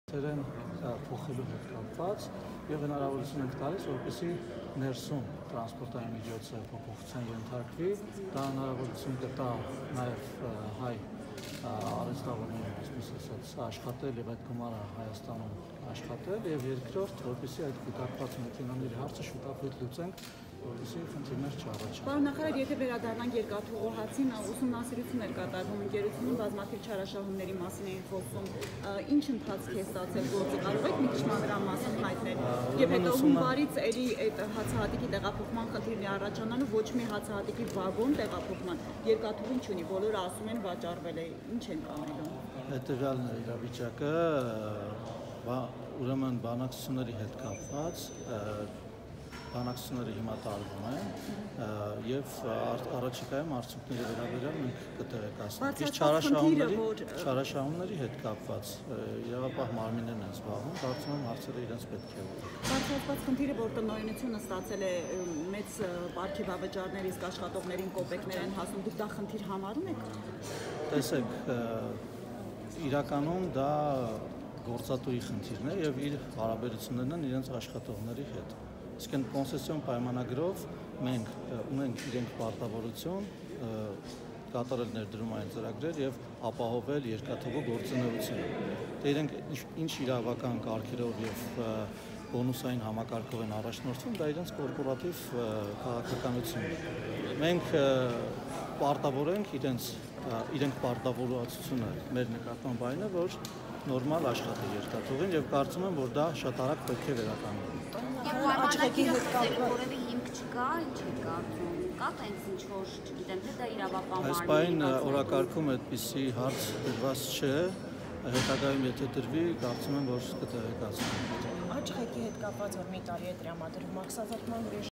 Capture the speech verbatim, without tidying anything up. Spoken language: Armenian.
Տերեն փոխելու հետ կապված եւ հնարավորություն ենք տալիս, որպեսզի ներսում տրանսպորտային միջոցը փոփոխության ենթարկվի, դա հնարավորություն կտա նաեւ հայ արհեստավորներին, այսպես ասած, աշխատել եւ այդ գումարը Հայաստանում աշխատել եւ երկրորդ, որպեսզի այդ կուտակված մեքենաների հարցը շուտապույտ լուծենք, որպեսզի խնդիրներ չառաջանան։ Պարոն նախարար, եթե վերադառնանք երկաթուղու հարցին, ուսումնասիրություններ կատարվում ընկերությունում, բազմաթիվ չարաշահումների մասին էին խոսում, ինչ ընթացք է ստացել գործը, կարող եք մի քիչ մանրամասն հայտնել։ Եվ հետո հունվարից էլի այդ հացահատիկի տեղափոխման խնդիրն է առաջանալու, ոչ մի հացահատիկի վագոն տեղափոխման երկաթուղին չունի, բոլորը ասում են վաճառվել է, ինչ են կանելու։ Հետևյալն է իրավիճակը, ուրեմն բանակցությունների հետ կապված բանակցությունները հիմա տարվում են եւ առաջիկայում արդյունքների վերաբերյալ մենք կտեղեկացնենք։ Իսկ չարաշահումների չարաշահումների հետ կապված իրավապահ մարմիններն են զբաղվում, կարծում եմ հարցերը իրենց պետք է ուղղեն։ Բացառված խնդիրը, որ տնօրինությունը ստացել է մեծ պարգևավճարներ, իսկ աշխատողներին կոպեկներ են հասնում, դուք դա խնդիր համարում եք։ Տեսեք, իրականում դա գործատուի խնդիրն է եւ իր հարաբերություններն են իրենց աշխատողների հետ։ Իսկ այն կոնսեսիոն պայմանագրով մենք ունենք իրենք պարտավորություն կատարել ներդրումային ծրագրեր եւ ապահովել երկաթուղու գործունեությունը։ Դե իրենք ինչ իրավական կարգերով եւ բոնուսային համակարգով են առաջնորդվում, դա իրենց կորպորատիվ քաղաքականությունն է։ Մենք պարտավոր ենք իրենց իրենք պարտավորվածությունը մեր նկատմամբ այն է, որ նորմալ աշխատի երկաթուղին եւ կարծում եմ, որ դա շատ արագ պետք է վերականգնվի։ Պայմանագիրը որևէ հիմք չկա, ինչ է կարծում, կա տենց ինչ-որ, չգիտեմ, թե դա իրավապահ մարմինի։ Այս պահին օրակարգում այդպիսի հարց դրված չէ, հետագայում եթե դրվի, կարծում եմ, որ կտեղեկացնենք։ Աչխեկի հետ կապված որ մի տարի է տրամադրում մաքսազատման